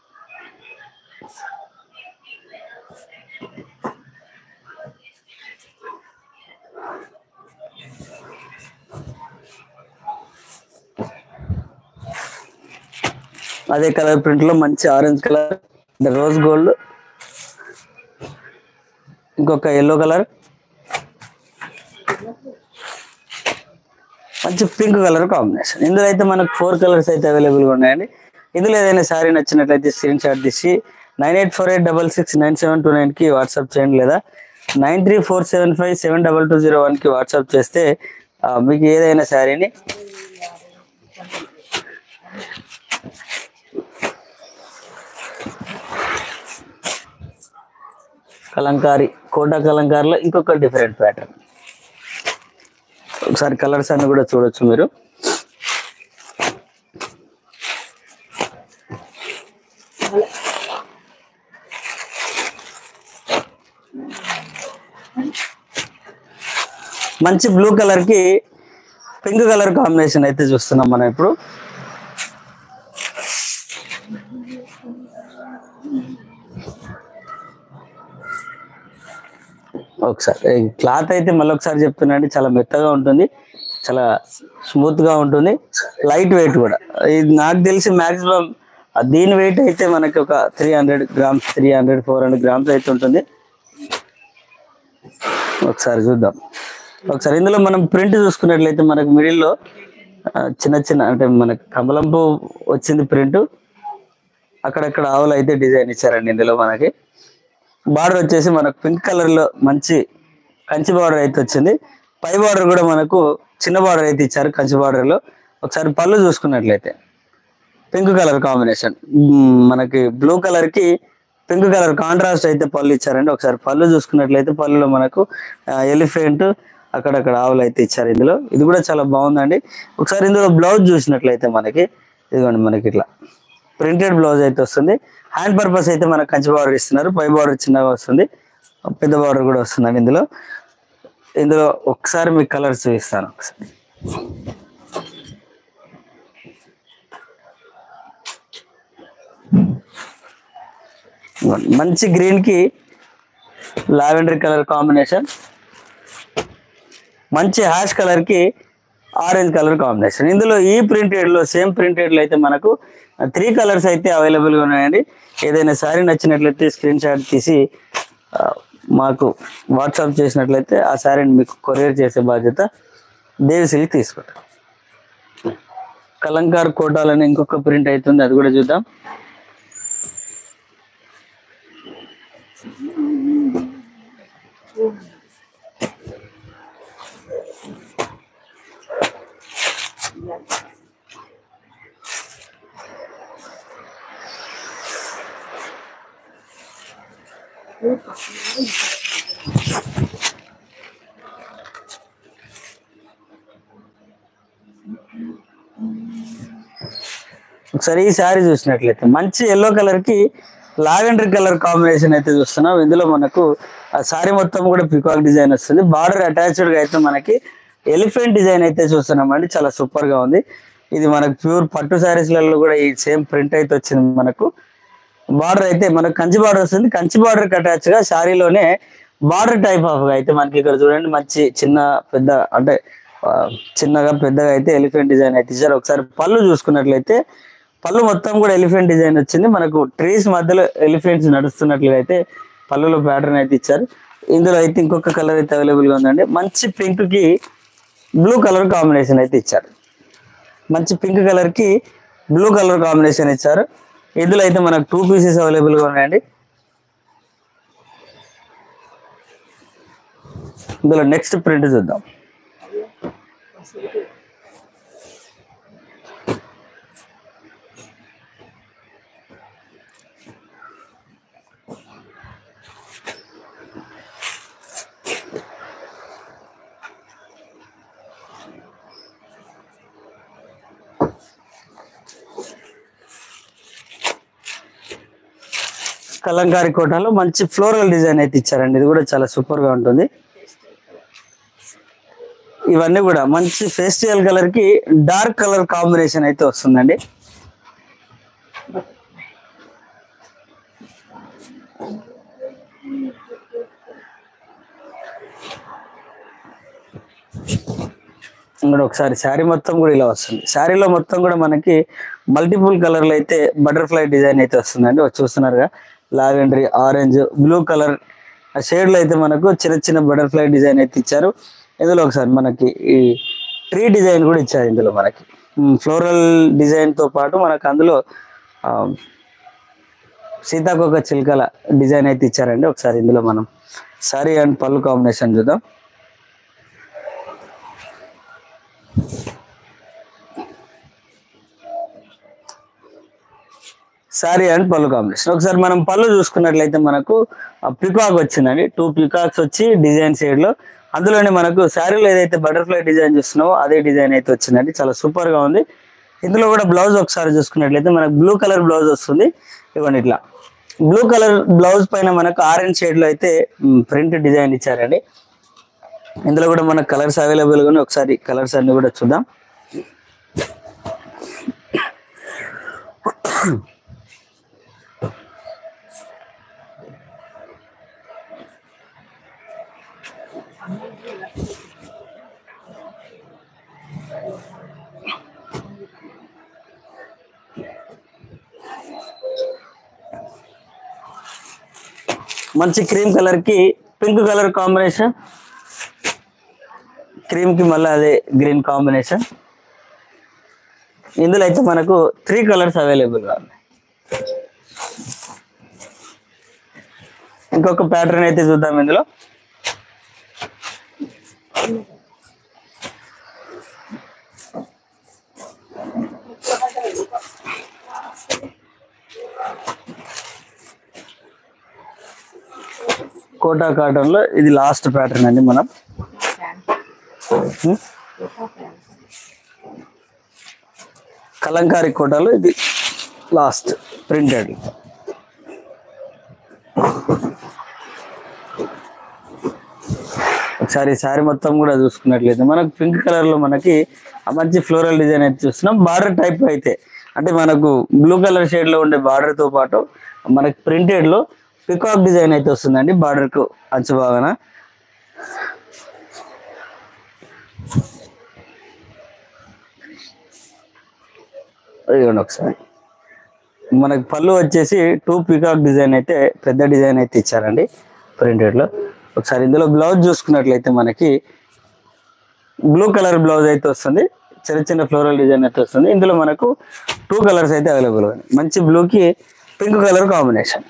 అదే కలర్ ప్రింట్ లో మంచి ఆరెంజ్ కలర్, రోజ్ గోల్డ్, ఇంకొక ఎల్లో కలర్, మంచి పింక్ కలర్ కాంబినేషన్. ఇందులో అయితే మనకు ఫోర్ కలర్స్ అయితే అవైలబుల్ గా ఉన్నాయండి. ఇందులో ఏదైనా శారీ నచ్చినట్లయితే స్క్రీన్ షాట్ తీసి nine eight four eight double six nine seven two nine కి వాట్సాప్ చేయండి, లేదా nine three four seven five seven double two zero one కి వాట్సాప్ చేస్తే మీకు ఏదైనా శారీని కలంకారీ, కోటా కలంకారీలో ఇంకొక డిఫరెంట్ ప్యాటర్న్. ఒకసారి కలర్స్ అన్ని కూడా చూడొచ్చు మీరు. మంచి బ్లూ కలర్ కి పింక్ కలర్ కాంబినేషన్ అయితే చూస్తున్నాం మనం ఇప్పుడు. ఒకసారి క్లాత్ అయితే మళ్ళీ ఒకసారి చెప్తున్నా అండి, చాలా మెత్తగా ఉంటుంది, చాలా స్మూత్ గా ఉంటుంది, లైట్ వెయిట్ కూడా. ఇది నాకు తెలిసి మాక్సిమం దీని వెయిట్ అయితే మనకి ఒక three hundred grams three hundred four hundred grams అయితే ఉంటుంది. ఒకసారి చూద్దాం. ఒకసారి ఇందులో మనం ప్రింట్ చూసుకున్నట్లయితే మనకు మిడిల్లో చిన్న చిన్న అంటే మనకి కమలం పువ్వు వచ్చింది ప్రింట్, అక్కడక్కడ ఆవులు అయితే డిజైన్ ఇచ్చారండి. ఇందులో మనకి బార్డర్ వచ్చేసి మనకు పింక్ కలర్ లో మంచి కంచి బార్డర్ అయితే వచ్చింది. పై బార్డర్ కూడా మనకు చిన్న బార్డర్ అయితే ఇచ్చారు కంచి బార్డర్ లో. ఒకసారి పళ్ళు చూసుకున్నట్లయితే పింక్ కలర్ కాంబినేషన్, మనకి బ్లూ కలర్ కి పింక్ కలర్ కాంట్రాస్ట్ అయితే పళ్ళు ఇచ్చారండి. ఒకసారి పళ్ళు చూసుకున్నట్లయితే పళ్ళులో మనకు ఎలిఫెంట్, అక్కడక్కడ ఆవులు అయితే ఇచ్చారు ఇందులో. ఇది కూడా చాలా బాగుందండి. ఒకసారి ఇందులో బ్లౌజ్ చూసినట్లయితే మనకి ఇదిగోండి, మనకి ఇట్లా ప్రింటెడ్ బ్లౌజ్ అయితే వస్తుంది. హ్యాండ్ పర్పస్ అయితే మనకు కంచి బార్డర్ ఇస్తున్నారు, పై బార్డర్ చిన్నగా వస్తుంది, పెద్ద బార్డర్ కూడా వస్తుందండి ఇందులో. ఇందులో ఒకసారి మీకు కలర్స్ చూపిస్తాను. ఒకసారి మంచి గ్రీన్ కి లావెండర్ కలర్ కాంబినేషన్, మంచి హ్యాష్ కలర్ కి ఆరెంజ్ కలర్ కాంబినేషన్. ఇందులో ఈ ప్రింటెడ్ లో సేమ్ ప్రింటెడ్ లో అయితే మనకు త్రీ కలర్స్ అయితే అవైలబుల్ గా ఉన్నాయండి. ఏదైనా శారీ నచ్చినట్లయితే స్క్రీన్ షాట్ తీసి మాకు వాట్సాప్ చేసినట్లయితే ఆ శారీని మీకు కొరియర్ చేసే బాధ్యత దేవిశ్రీ తీసుకుంటాం. కలంకార్ కోటాలని ఇంకొక ప్రింట్ అవుతుంది, అది కూడా చూద్దాం. ఒకసారి ఈ శారీ చూసినట్లయితే మంచి ఎల్లో కలర్ కి లావెండర్ కలర్ కాంబినేషన్ అయితే చూస్తున్నాం. ఇందులో మనకు ఆ శారీ మొత్తం కూడా పికాక్ డిజైన్ వస్తుంది. బార్డర్ అటాచ్డ్ గా అయితే మనకి ఎలిఫెంట్ డిజైన్ అయితే చూస్తున్నాం అండి, చాలా సూపర్ గా ఉంది. ఇది మనకు ప్యూర్ పట్టు శారీస్లలో కూడా ఈ సేమ్ ప్రింట్ అయితే వచ్చింది. మనకు బార్డర్ అయితే మనకు కంచి బార్డర్ వస్తుంది, కంచి బార్డర్ కి అటాచ్ గా శారీలోనే బార్డర్ టైప్ ఆఫ్ గా అయితే మనకి ఇక్కడ చూడండి మంచి చిన్న పెద్ద అంటే చిన్నగా పెద్దగా అయితే ఎలిఫెంట్ డిజైన్ అయితే ఇచ్చారు. ఒకసారి పళ్ళు చూసుకున్నట్లయితే పళ్ళు మొత్తం కూడా ఎలిఫెంట్ డిజైన్ వచ్చింది. మనకు ట్రీస్ మధ్యలో ఎలిఫెంట్స్ నడుస్తున్నట్లుగా అయితే పళ్ళులో ప్యాటర్న్ అయితే ఇచ్చారు. ఇందులో అయితే ఇంకొక కలర్ అయితే అవైలబుల్ గా ఉందండి, మంచి పింక్ కి బ్లూ కలర్ కాంబినేషన్ అయితే ఇచ్చారు. మంచి పింక్ కలర్ కి బ్లూ కలర్ కాంబినేషన్ ఇచ్చారు. ఇందులో అయితే మనకు టూ పీసెస్ అవైలబుల్ గా ఉన్నాయండి. ఇందులో నెక్స్ట్ ప్రింట్ చూద్దాం. కలంకారీ కోటాలో మంచి ఫ్లోరల్ డిజైన్ అయితే ఇచ్చారండి. ఇది కూడా చాలా సూపర్ గా ఉంటుంది. ఇవన్నీ కూడా మంచి ఫేస్టియల్ కలర్ కి డార్క్ కలర్ కాంబినేషన్ అయితే వస్తుందండి. ఇక్కడ ఒకసారి శారీ మొత్తం కూడా ఇలా వస్తుంది. శారీలో మొత్తం కూడా మనకి మల్టిపుల్ కలర్లు అయితే బటర్ఫ్లై డిజైన్ అయితే వస్తుందండి. చూస్తున్నారుగా లావెండరీ, ఆరెంజ్, బ్లూ కలర్ షేడ్లో అయితే మనకు చిన్న చిన్న బటర్ఫ్లై డిజైన్ అయితే ఇచ్చారు. ఇందులో ఒకసారి మనకి ఈ ట్రీ డిజైన్ కూడా ఇచ్చారు. ఇందులో మనకి ఫ్లోరల్ డిజైన్ తో పాటు మనకు అందులో సీతాకోక చిలుకల డిజైన్ అయితే ఇచ్చారండి. ఒకసారి ఇందులో మనం సారీ అండ్ పళ్ళు కాంబినేషన్ చూద్దాం. సారీ అండ్ పళ్ళు కాంబినేషన్. ఒకసారి మనం పళ్ళు చూసుకున్నట్లయితే మనకు పికాక్ వచ్చిందండి. టూ పికాక్స్ వచ్చి డిజైన్ షేడ్ లో, అందులోనే మనకు శారీలో ఏదైతే బటర్ఫ్లై డిజైన్ చూస్తున్నావో అదే డిజైన్ అయితే వచ్చిందండి. చాలా సూపర్ గా ఉంది. ఇందులో కూడా బ్లౌజ్ ఒకసారి చూసుకున్నట్లయితే మనకు బ్లూ కలర్ బ్లౌజ్ వస్తుంది. ఇవ్వండి ఇట్లా బ్లూ కలర్ బ్లౌజ్ పైన మనకు ఆరెంజ్ షేడ్ లో అయితే ప్రింట్ డిజైన్ ఇచ్చారండి. ఇందులో కూడా మనకు కలర్స్ అవైలబుల్ గా, ఒకసారి కలర్స్ అన్ని కూడా చూద్దాం. మంచి క్రీమ్ కలర్ కి పింక్ కలర్ కాంబినేషన్, క్రీమ్ కి మళ్ళీ అదే గ్రీన్ కాంబినేషన్. ఇందులో అయితే మనకు త్రీ కలర్స్ అవైలబుల్ గా ఉన్నాయి. ఇంకొక ప్యాటర్న్ అయితే చూద్దాం. ఇందులో కోటా కాటన్ లో ఇది లాస్ట్ ప్యాటర్న్ అండి. మనం కలంకారీ కోటాలో ఇది లాస్ట్ ప్రింటెడ్. ఒకసారి శారీ మొత్తం కూడా చూసుకున్నట్లయితే మనకు పింక్ కలర్ లో మనకి మంచి ఫ్లోరల్ డిజైన్ అయితే చూస్తున్నాం. బార్డర్ టైప్ అయితే అంటే మనకు బ్లూ కలర్ షేడ్ లో ఉండే బార్డర్ తో పాటు మనకి ప్రింటెడ్ లో పికాక్ డిజైన్ అయితే వస్తుందండి. బార్డర్ కు అంచు భాగన ఒకసారి మనకి పళ్ళు వచ్చేసి టూ పికాక్ డిజైన్ అయితే పెద్ద డిజైన్ అయితే ఇచ్చారండి ప్రింటెడ్ లో. ఒకసారి ఇందులో బ్లౌజ్ చూసుకున్నట్లయితే మనకి బ్లూ కలర్ బ్లౌజ్ అయితే వస్తుంది. చిన్న చిన్న ఫ్లోరల్ డిజైన్ అయితే వస్తుంది. ఇందులో మనకు టూ కలర్స్ అయితే అవైలబుల్ ఉంది. మంచి బ్లూకి పింక్ కలర్ కాంబినేషన్.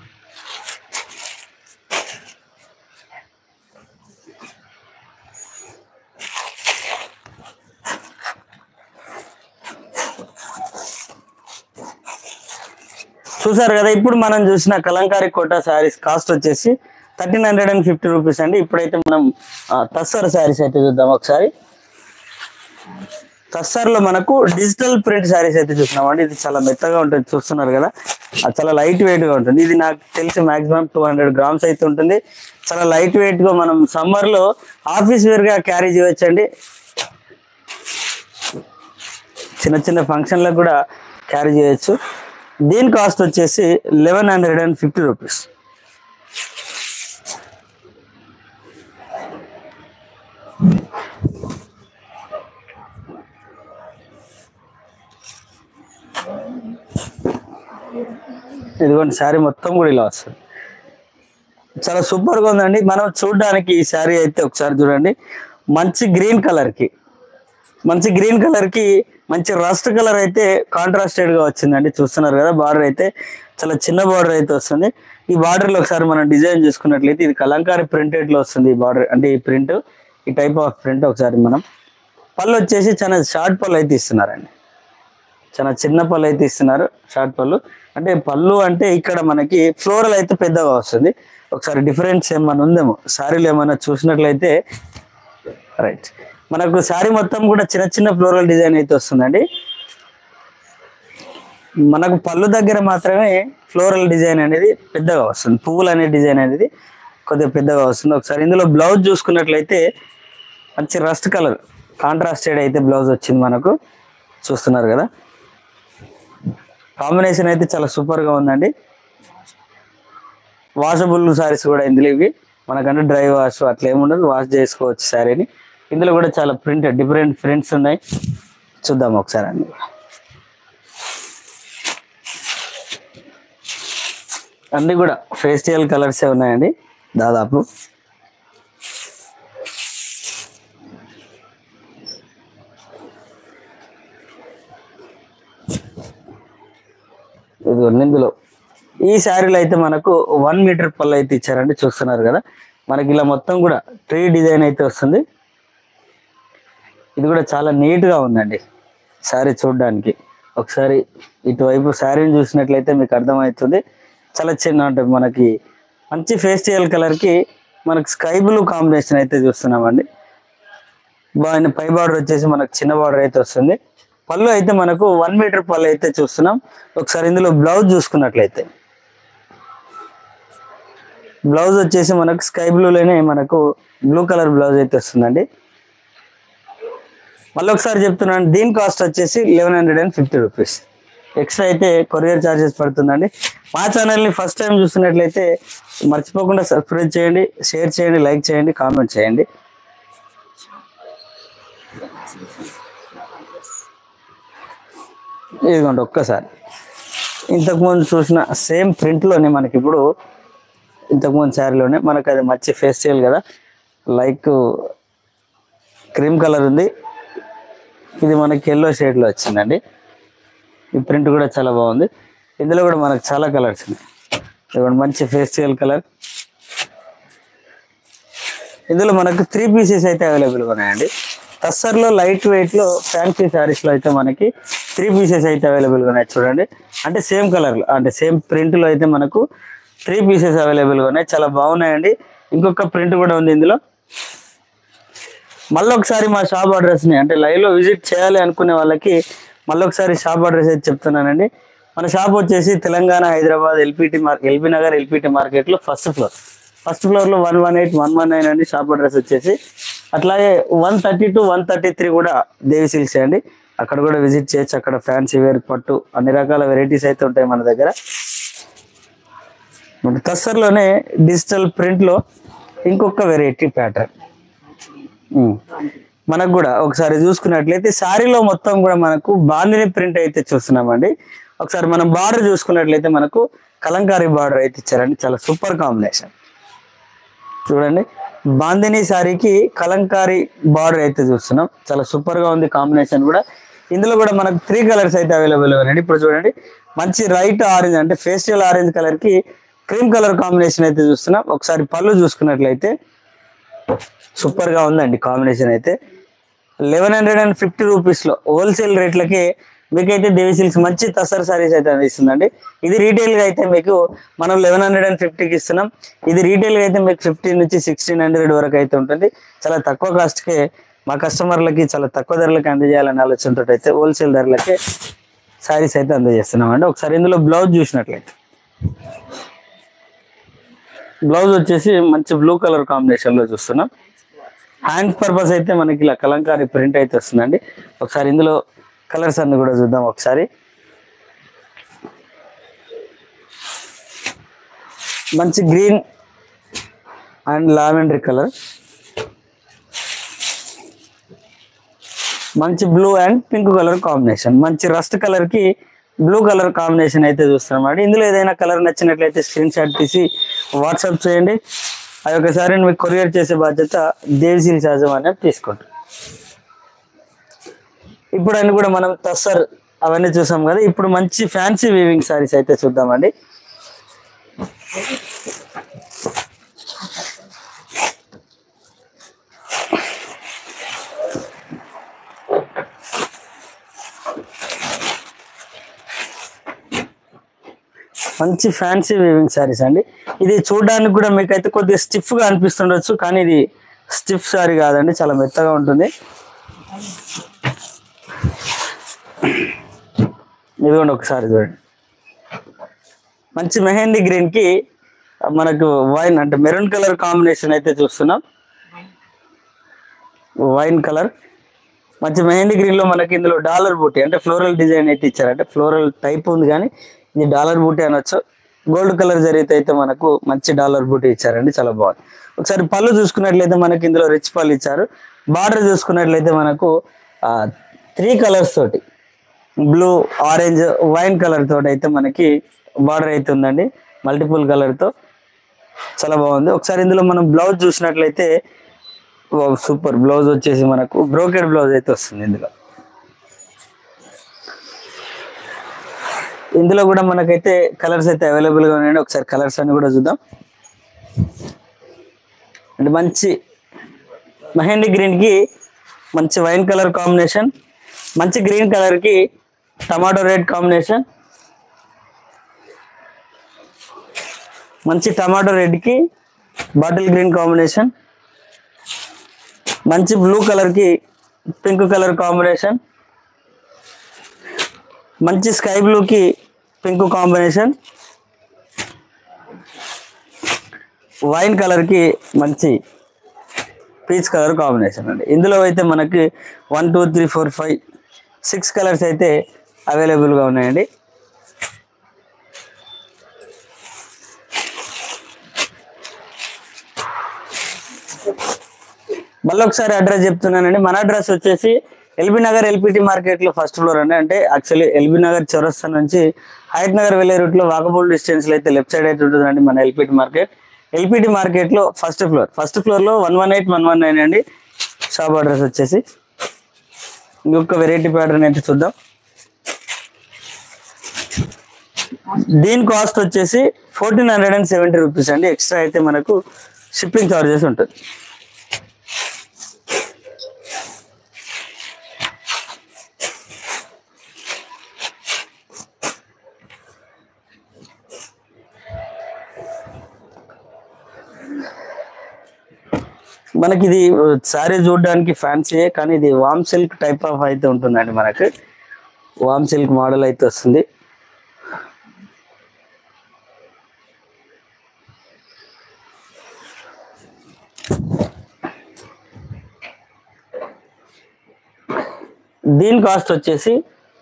చూసారు కదా, ఇప్పుడు మనం చూసిన కలంకారీ కోటా శారీస్ కాస్ట్ వచ్చేసి thirteen hundred and fifty rupees అండి. ఇప్పుడైతే మనం తస్సర్ శారీస్ అయితే చూద్దాం. ఒకసారి తస్సర్ లో మనకు డిజిటల్ ప్రింట్ శారీస్ అయితే చూస్తున్నాం అండి. ఇది చాలా మెత్తగా ఉంటుంది, చూస్తున్నారు కదా, చాలా లైట్ వెయిట్ గా ఉంటుంది. ఇది నాకు తెలిసి మాక్సిమం టూ హండ్రెడ్ గ్రామ్స్ అయితే ఉంటుంది. చాలా లైట్ వెయిట్ గా మనం సమ్మర్ లో ఆఫీస్ వేర్ గా క్యారీ చేయొచ్చండి. చిన్న చిన్న ఫంక్షన్లకు కూడా క్యారీ చేయొచ్చు. దీని కాస్ట్ వచ్చేసి eleven hundred and fifty rupees. ఇదిగోండి శారీ మొత్తం కూడా ఇలా వస్తుంది. చాలా సూపర్ గా ఉందండి. మనం చూడడానికి ఈ శారీ అయితే ఒకసారి చూడండి, మంచి గ్రీన్ కలర్ కి మంచి గ్రీన్ కలర్ కి మంచి రస్ట్ కలర్ అయితే కాంట్రాస్టెడ్ గా వచ్చిందండి. చూస్తున్నారు కదా, బార్డర్ అయితే చాలా చిన్న బార్డర్ అయితే వస్తుంది. ఈ బార్డర్ లో ఒకసారి మనం డిజైన్ చూసుకున్నట్లయితే ఇది కలంకారీ ప్రింటెడ్ లో వస్తుంది. ఈ బార్డర్ అంటే ఈ ప్రింట్, ఈ టైప్ ఆఫ్ ప్రింట్. ఒకసారి మనం పళ్ళు వచ్చేసి చాలా షార్ట్ పళ్ళు అయితే ఇస్తున్నారండి. చాలా చిన్న పళ్ళు అయితే ఇస్తున్నారు, షార్ట్ పళ్ళు. అంటే పళ్ళు అంటే ఇక్కడ మనకి ఫ్లోరల్ అయితే పెద్దగా వస్తుంది. ఒకసారి డిఫరెన్స్ ఏమన్నా ఉందేమో శారీలో ఏమన్నా చూసినట్లయితే. రైట్, మనకు శారీ మొత్తం కూడా చిన్న చిన్న ఫ్లోరల్ డిజైన్ అయితే వస్తుందండి. మనకు పళ్ళు దగ్గర మాత్రమే ఫ్లోరల్ డిజైన్ అనేది పెద్దగా వస్తుంది, పువ్వులు అనే డిజైన్ అనేది కొద్దిగా పెద్దగా వస్తుంది. ఒకసారి ఇందులో బ్లౌజ్ చూసుకున్నట్లయితే మంచి రస్ట్ కలర్ కాంట్రాస్ట్ షేడ్ అయితే బ్లౌజ్ వచ్చింది మనకు, చూస్తున్నారు కదా. కాంబినేషన్ అయితే చాలా సూపర్గా ఉందండి. వాషబుల్ శారీస్ కూడా ఇందులో ఇవి మనకంటే డ్రై వాష్ అట్లా ఏముండదు, వాష్ చేసుకోవచ్చు శారీని. ఇందులో కూడా చాలా ప్రింట్ డిఫరెంట్ ప్రింట్స్ ఉన్నాయి, చూద్దాం ఒకసారి అన్ని. అన్నీ కూడా ఫేస్టియల్ కలర్సే ఉన్నాయండి దాదాపు. ఇదిగోండి ఇందులో ఈ శారీలో అయితే మనకు వన్ మీటర్ పళ్ళు అయితే ఇచ్చారండి, చూస్తున్నారు కదా. మనకి ఇలా మొత్తం కూడా ట్రీ డిజైన్ అయితే వస్తుంది. ఇది కూడా చాలా నీట్గా ఉందండి శారీ చూడడానికి. ఒకసారి ఇటువైపు శారీని చూసినట్లయితే మీకు అర్థమవుతుంది. చాలా చిన్న అంటే మనకి మంచి ఫేస్టియల్ కలర్కి మనకు స్కై బ్లూ కాంబినేషన్ అయితే చూస్తున్నామండి. బాగా పై బార్డర్ వచ్చేసి మనకు చిన్న బార్డర్ అయితే వస్తుంది. పళ్ళు అయితే మనకు వన్ మీటర్ పళ్ళు అయితే చూస్తున్నాం. ఒకసారి ఇందులో బ్లౌజ్ చూసుకున్నట్లయితే బ్లౌజ్ వచ్చేసి మనకు స్కై బ్లూలోనే మనకు బ్లూ కలర్ బ్లౌజ్ అయితే వస్తుందండి. మళ్ళీ ఒకసారి చెప్తున్నాను, దీని కాస్ట్ వచ్చేసి eleven hundred and fifty rupees extra అయితే కొరియర్ ఛార్జెస్ పడుతుందండి. మా ఛానల్ని ఫస్ట్ టైం చూస్తున్నట్లయితే మర్చిపోకుండా సబ్స్క్రైబ్ చేయండి, షేర్ చేయండి, లైక్ చేయండి, కామెంట్ చేయండి. ఇదిగోండి ఒక్కసారి ఇంతకుముందు చూసిన సేమ్ ప్రింట్లోనే మనకి ఇప్పుడు ఇంతకుముందు శారీలోనే మనకు అది మంచి ఫేస్టియల్ కదా, లైక్ క్రీమ్ కలర్ ఉంది. ఇది మనకి ఎల్లో షేడ్లో వచ్చిందండి. ఈ ప్రింట్ కూడా చాలా బాగుంది. ఇందులో కూడా మనకు చాలా కలర్స్ ఉన్నాయి. ఇదిగోండి మంచి ఫేస్టియల్ కలర్. ఇందులో మనకు త్రీ పీసెస్ అయితే అవైలబుల్గా ఉన్నాయండి. టస్సర్లో లైట్ వెయిట్లో ఫ్యాన్సీ శారీస్లో అయితే మనకి త్రీ పీసెస్ అయితే అవైలబుల్గా ఉన్నాయి. చూడండి అంటే సేమ్ కలర్లో అంటే సేమ్ ప్రింట్లో అయితే మనకు త్రీ పీసెస్ అవైలబుల్గా ఉన్నాయి, చాలా బాగున్నాయండి. ఇంకొక ప్రింట్ కూడా ఉంది ఇందులో. మళ్ళీ ఒకసారి మా షాప్ అడ్రస్ని అంటే లైవ్లో విజిట్ చేయాలి అనుకునే వాళ్ళకి మళ్ళీ ఒకసారి షాప్ అడ్రస్ అయితే చెప్తున్నానండి. మన షాప్ వచ్చేసి తెలంగాణ హైదరాబాద్ ఎల్పిటి మార్ ఎల్బీ నగర్ ఎల్పిటి మార్కెట్లో ఫస్ట్ ఫ్లోర్ ఫస్ట్ ఫ్లోర్లో one one eight one one nine అండి షాప్ అడ్రస్ వచ్చేసి. అట్లాగే one thirty two one thirty three కూడా దేవి సిల్క్స్ అండి, అక్కడ కూడా విజిట్ చేయొచ్చు. అక్కడ ఫ్యాన్సీ వేర్, పట్టు అన్ని రకాల వెరైటీస్ అయితే ఉంటాయి మన దగ్గర. టస్సర్లోనే డిజిటల్ ప్రింట్లో ఇంకొక వెరైటీ ప్యాటర్న్ మనకు కూడా ఒకసారి చూసుకున్నట్లయితే శారీలో మొత్తం కూడా మనకు బాందిని ప్రింట్ అయితే చూస్తున్నామండి. ఒకసారి మనం బార్డర్ చూసుకున్నట్లయితే మనకు కలంకారీ బార్డర్ అయితే ఇచ్చారండి, చాలా సూపర్ కాంబినేషన్. చూడండి బాందిని శారీకి కలంకారీ బార్డర్ అయితే చూస్తున్నాం, చాలా సూపర్ గా ఉంది కాంబినేషన్ కూడా. ఇందులో కూడా మనకు త్రీ కలర్స్ అయితే అవైలబుల్ ఉన్నాయండి. ఇప్పుడు చూడండి మంచి రైట్ ఆరెంజ్ అంటే ఫేస్టియల్ ఆరెంజ్ కలర్ కి క్రీమ్ కలర్ కాంబినేషన్ అయితే చూస్తున్నాం. ఒకసారి పళ్ళు చూసుకున్నట్లయితే సూపర్ గా ఉందండి కాంబినేషన్ అయితే. Eleven hundred and fifty rupees లో హోల్సేల్ రేట్లకి మీకైతే దేవి సిల్క్స్ మంచి తసర్ సారీస్ అయితే అందిస్తుందండి. ఇది రీటైల్ గా అయితే మీకు మనం లెవెన్ హండ్రెడ్ అండ్ ఫిఫ్టీకి ఇస్తున్నాం. ఇది రీటైల్ గా అయితే మీకు ఫిఫ్టీన్ నుంచి సిక్స్టీన్ హండ్రెడ్ వరకు అయితే ఉంటుంది. చాలా తక్కువ కాస్ట్ కి మా కస్టమర్లకి చాలా తక్కువ ధరలకి అందజేయాలనే ఆలోచనతో అయితే హోల్సేల్ ధరలకే సారీస్ అయితే అందజేస్తున్నాం అండి. ఒకసారి ఇందులో బ్లౌజ్ చూసినట్లయితే బ్లౌజ్ వచ్చేసి మంచి బ్లూ కలర్ కాంబినేషన్ లో చూస్తున్నాం. హ్యాండ్ పర్పస్ అయితే మనకి ఇలా కలంకారీ ప్రింట్ అయితే వస్తుందండి. ఒకసారి ఇందులో కలర్స్ అన్ని కూడా చూద్దాం. ఒకసారి మంచి గ్రీన్ అండ్ లావెండర్ కలర్, మంచి blue and pink colour combination, మంచి రస్ట్ కలర్ కి బ్లూ కలర్ కాంబినేషన్ అయితే చూస్తున్నాం అండి. ఇందులో ఏదైనా కలర్ నచ్చినట్లయితే స్క్రీన్ షాట్ తీసి వాట్సాప్ చేయండి. అది ఒకసారి మీకు కొరియర్ చేసే బాధ్యత దేవి సిల్క్స్ యాజమాన్యం తీసుకుంటాం. ఇప్పుడు అన్ని కూడా మనం తస్సర్ అవన్నీ చూసాం కదా. ఇప్పుడు మంచి ఫ్యాన్సీ వీవింగ్ సారీస్ అయితే చూద్దామండి. మంచి ఫ్యాన్సీ వీవింగ్ సారీస్ అండి. ఇది చూడడానికి కూడా మీకైతే కొద్దిగా స్టిఫ్ గా అనిపిస్తుండొచ్చు, కానీ ఇది స్టిఫ్ సారీ కాదండి, చాలా మెత్తగా ఉంటుంది. ఇదిగోండి ఒకసారి చూడండి, మంచి మెహందీ గ్రీన్ కి మనకు వైన్ అంటే మెరూన్ కలర్ కాంబినేషన్ అయితే చూస్తున్నాం. వైన్ కలర్ మంచి మెహందీ గ్రీన్ లో మనకి ఇందులో డాలర్ బూటీ అంటే ఫ్లోరల్ డిజైన్ అయితే ఇచ్చారు. అంటే ఫ్లోరల్ టైప్ ఉంది కానీ ఇది డాలర్ బూటీ అనొచ్చు. గోల్డ్ కలర్ జరిగితే అయితే మనకు మంచి డాలర్ బూటీ ఇచ్చారండి, చాలా బాగుంది. ఒకసారి పళ్ళు చూసుకున్నట్లయితే మనకి ఇందులో రిచ్ పళ్ళు ఇచ్చారు. బార్డర్ చూసుకున్నట్లయితే మనకు త్రీ కలర్స్ తోటి బ్లూ, ఆరెంజ్, వైన్ కలర్ తోటి అయితే మనకి బార్డర్ అయితే ఉందండి, మల్టిపుల్ కలర్ తో చాలా బాగుంది. ఒకసారి ఇందులో మనం బ్లౌజ్ చూసినట్లయితే సూపర్ బ్లౌజ్ వచ్చేసి మనకు బ్రోకెడ్ బ్లౌజ్ అయితే వస్తుంది. ఇందులో ఇందులో కూడా మనకైతే కలర్స్ అయితే అవైలబుల్ గా ఉన్నాయండి. ఒకసారి కలర్స్ అన్ని కూడా చూద్దాం. అంటే మంచి మెహందీ గ్రీన్ కి మంచి వైన్ కలర్ కాంబినేషన్, మంచి గ్రీన్ కలర్ కి టమాటో రెడ్ కాంబినేషన్, మంచి టమాటో రెడ్ కి బాటిల్ గ్రీన్ కాంబినేషన్, మంచి బ్లూ కలర్ కి పింక్ కలర్ కాంబినేషన్, మంచి స్కై బ్లూ కి పింక్ కాంబినేషన్, వైన్ కలర్ కి మంచి పీచ్ కలర్ కాంబినేషన్ అండి. ఇందులో అయితే మనకి one two three four five six colours అయితే అవైలబుల్గా ఉన్నాయండి. మళ్ళీ ఒకసారి అడ్రస్ చెప్తున్నానండి. మన అడ్రస్ వచ్చేసి ఎల్బీ నగర్ ఎల్పిటి మార్కెట్ లో ఫస్ట్ ఫ్లోర్ అండి. అంటే యాక్చువల్లీ ఎల్బీ నగర్ చౌరస్తా నుంచి హయత్ నగర్ వెళ్ళే రూట్ లో వాకబుల్ డిస్టెన్స్ లో అయితే లెఫ్ట్ సైడ్ అయితే ఉంటుందండి మన ఎల్పిటి మార్కెట్. ఎల్పిటి మార్కెట్ లో ఫస్ట్ ఫ్లోర్ ఫస్ట్ ఫ్లోర్ లో one one eight one one nine అండి షాప్ అడ్రస్ వచ్చేసి. ఇంకొక వెరైటీ ప్యాటర్న్ అయితే చూద్దాం. దీని కాస్ట్ వచ్చేసి fourteen hundred and seventy rupees అండి. ఎక్స్ట్రా అయితే మనకు షిప్పింగ్ చార్జెస్ ఉంటుంది. మనకి ఇది సారీ చూడడానికి ఫ్యాన్సీ, కానీ ఇది వామ్ సిల్క్ టైప్ ఆఫ్ అయితే ఉంటుందండి. మనకి వామ్ సిల్క్ మోడల్ అయితే వస్తుంది. దీని కాస్ట్ వచ్చేసి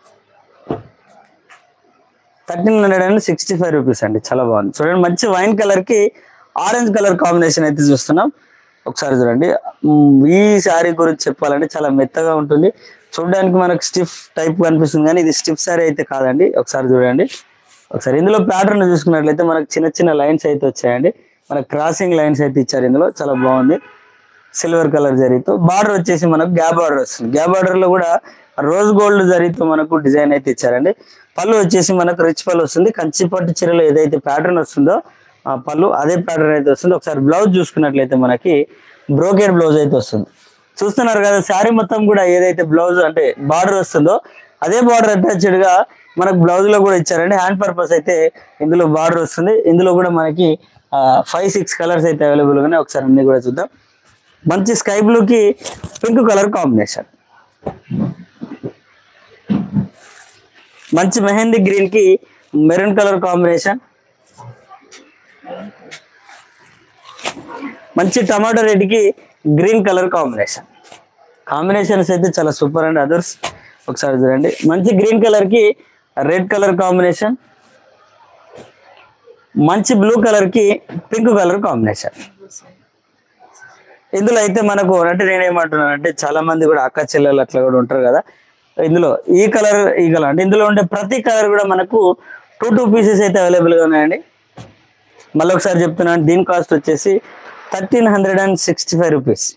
thirteen hundred and sixty five rupees అండి. చాలా బాగుంది చూడండి. మంచి వైన్ కలర్ కి ఆరెంజ్ కలర్ కాంబినేషన్ అయితే చూస్తున్నాం. ఒకసారి చూడండి. ఈ శారీ గురించి చెప్పాలంటే చాలా మెత్తగా ఉంటుంది. చూడడానికి మనకు స్టిఫ్ టైప్ కనిపిస్తుంది కానీ ఇది స్టిఫ్ శారీ అయితే కాదండి. ఒకసారి చూడండి. ఒకసారి ఇందులో ప్యాటర్న్ చూసుకున్నట్లయితే మనకు చిన్న చిన్న లైన్స్ అయితే వచ్చాయండి. మనకు క్రాసింగ్ లైన్స్ అయితే ఇచ్చారు. ఇందులో చాలా బాగుంది. సిల్వర్ కలర్ జరీతో బార్డర్ వచ్చేసి మనకు గ్యాప్ బార్డర్ వస్తుంది. గ్యాప్ బార్డర్ లో కూడా రోజ్ గోల్డ్ జరీతో మనకు డిజైన్ అయితే ఇచ్చారండి. పళ్ళు వచ్చేసి మనకు రిచ్ పళ్ళు వస్తుంది. కంచి పట్టు చీరలో ఏదైతే ప్యాటర్న్ వస్తుందో ఆ పళ్ళు అదే ప్యాటర్న్ అయితే వస్తుంది. ఒకసారి బ్లౌజ్ చూసుకున్నట్లయితే మనకి బ్రోకెడ్ బ్లౌజ్ అయితే వస్తుంది. చూస్తున్నారు కదా, శారీ మొత్తం కూడా ఏదైతే బ్లౌజ్ అంటే బార్డర్ వస్తుందో అదే బార్డర్ అటాచ్డ్ గా మనకు బ్లౌజ్ లో కూడా ఇచ్చారండి. హ్యాండ్ పర్పస్ అయితే ఇందులో బార్డర్ వస్తుంది. ఇందులో కూడా మనకి ఫైవ్ సిక్స్ కలర్స్ అయితే అవైలబుల్ గానే ఒకసారి అన్ని కూడా చూద్దాం. మంచి స్కై బ్లూ కి పింక్ కలర్ కాంబినేషన్, మంచి మెహందీ గ్రీన్ కి మెరూన్ కలర్ కాంబినేషన్, మంచి టమాటో రెడ్ కి గ్రీన్ కలర్ కాంబినేషన్. కాంబినేషన్స్ అయితే చాలా సూపర్ అండి అదర్స్. ఒకసారి చూడండి. మంచి గ్రీన్ కలర్ కి రెడ్ కలర్ కాంబినేషన్, మంచి బ్లూ కలర్ కి పింక్ కలర్ కాంబినేషన్. ఇందులో అయితే మనకు అంటే నేనేమంటున్నాను అంటే చాలా మంది కూడా అక్క చెల్లెలు అట్లా కూడా ఉంటారు కదా. ఇందులో ఈ కలర్ ఈ కలర్ అంటే ఇందులో ఉండే ప్రతి కలర్ కూడా మనకు టూ టూ పీసెస్ అయితే అవైలబుల్గా ఉన్నాయండి. మళ్ళీ ఒకసారి చెప్తున్నాను. దీని కాస్ట్ వచ్చేసి thirteen hundred and sixty five rupees.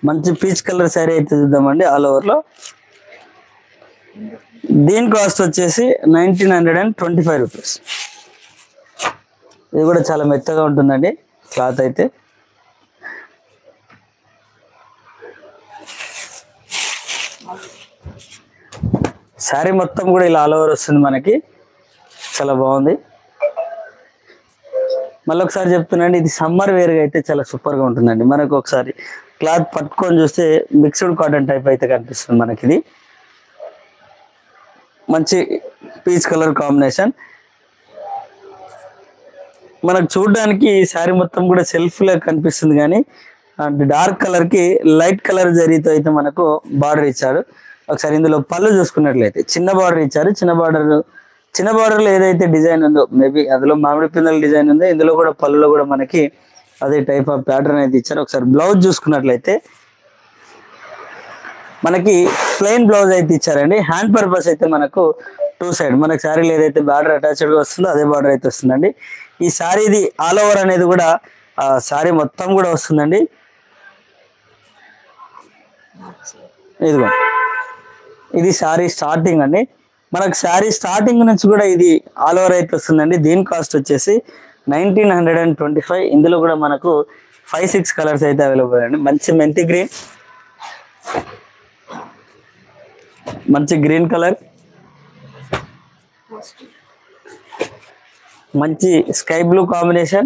మంచి పీచ్ కలర్ శారీ అయితే చూద్దామండి ఆల్ ఓవర్ లో. దీని కాస్ట్ వచ్చేసి nineteen hundred and twenty five rupees. ఇది కూడా చాలా మెత్తగా ఉంటుందండి క్లాత్ అయితే. శారీ మొత్తం కూడా ఇలా ఆల్ ఓవర్ వస్తుంది మనకి, చాలా బాగుంది. మళ్ళీ ఒకసారి చెప్తున్నాండి, ఇది సమ్మర్ వేర్గా అయితే చాలా సూపర్గా ఉంటుందండి. మనకు ఒకసారి క్లాత్ పట్టుకొని చూస్తే మిక్స్డ్ కాటన్ టైప్ అయితే కనిపిస్తుంది మనకి. ఇది మంచి పీచ్ కలర్ కాంబినేషన్. మనకు చూడడానికి శారీ మొత్తం కూడా సెల్ఫ్ లా కనిపిస్తుంది, కానీ డార్క్ కలర్ కి లైట్ కలర్ జరీతో అయితే మనకు బార్డర్ ఇచ్చాడు. ఒకసారి ఇందులో పళ్ళు చూసుకున్నట్లయితే చిన్న బార్డర్ ఇచ్చారు. చిన్న బార్డర్ చిన్న బార్డర్ లో ఏదైతే డిజైన్ ఉందో మేబీ అందులో మామిడి పిందెల డిజైన్ ఉందో, ఇందులో కూడా పళ్ళులో కూడా మనకి అదే టైప్ ఆఫ్ ప్యాటర్న్ అయితే ఇచ్చారు. ఒకసారి బ్లౌజ్ చూసుకున్నట్లయితే మనకి ప్లెయిన్ బ్లౌజ్ అయితే ఇచ్చారండి. హ్యాండ్ పర్పస్ అయితే మనకు టూ సైడ్ మనకి శారీలో ఏదైతే బార్డర్ అటాచ్డ్ గా వస్తుందో అదే బార్డర్ అయితే వస్తుందండి. ఈ శారీది ఆల్ ఓవర్ అనేది కూడా శారీ మొత్తం కూడా వస్తుందండి. ఇదిగో ఇది శారీ స్టార్టింగ్ అండి. మనకు శారీ స్టార్టింగ్ నుంచి కూడా ఇది ఆల్ ఓవర్ అయితే వస్తుందండి. దీని కాస్ట్ వచ్చేసి nineteen hundred and twenty five. ఇందులో కూడా మనకు ఫైవ్ సిక్స్ కలర్స్ అయితే అవైలబుల్ అండి. మంచి మెంతి గ్రీన్, మంచి గ్రీన్ కలర్, మంచి స్కై బ్లూ కాంబినేషన్,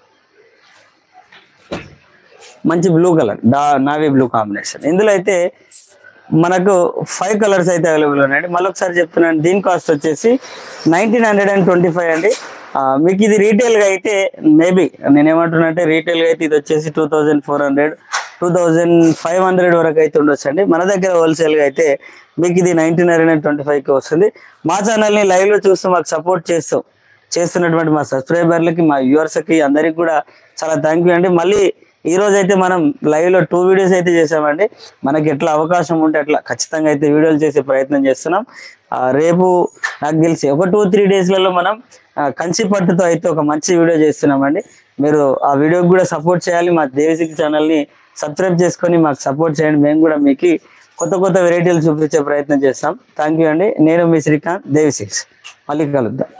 మంచి బ్లూ కలర్ డా నావీ బ్లూ కాంబినేషన్. ఇందులో అయితే మనకు ఫైవ్ కలర్స్ అయితే అవైలబుల్ ఉన్నాయండి. మళ్ళీ ఒకసారి చెప్తున్నాను, దీని కాస్ట్ వచ్చేసి nineteen hundred and twenty five అండి. మీకు ఇది రీటైల్గా అయితే మేబీ నేనేమంటున్నా అంటే రీటైల్గా అయితే ఇది వచ్చేసి two thousand four hundred two thousand five hundred వరకు అయితే ఉండొచ్చు అండి. మన దగ్గర హోల్సేల్గా అయితే మీకు ఇది నైన్టీన్ హండ్రెడ్ అండ్ ట్వంటీ ఫైవ్కి వస్తుంది. మా ఛానల్ని లైవ్లో చూస్తూ మాకు సపోర్ట్ చేస్తూ చేస్తున్నటువంటి మా సబ్స్క్రైబర్లకి, మా వ్యూవర్స్కి అందరికి కూడా చాలా థ్యాంక్ యూ అండి. మళ్ళీ ఈ రోజు అయితే మనం లైవ్ లో టూ వీడియోస్ అయితే చేసామండి. మనకి ఎట్లా అవకాశం ఉంటే అట్లా ఖచ్చితంగా అయితే వీడియోలు చేసే ప్రయత్నం చేస్తున్నాం. రేపు నాకు తెలిసి ఒక టూ త్రీ డేస్లలో మనం కంచి పట్టుతో అయితే ఒక మంచి వీడియో చేస్తున్నామండి. మీరు ఆ వీడియోకి కూడా సపోర్ట్ చేయాలి. మా దేవిసిక్స్ ఛానల్ని సబ్స్క్రైబ్ చేసుకొని మాకు సపోర్ట్ చేయండి. మేము కూడా మీకు కొత్త కొత్త వెరైటీలు చూపించే ప్రయత్నం చేస్తాం. థ్యాంక్ యూ అండి. నేను మీ శ్రీకాంత్, దేవిసిక్స్. మళ్ళీ కలుద్దాం.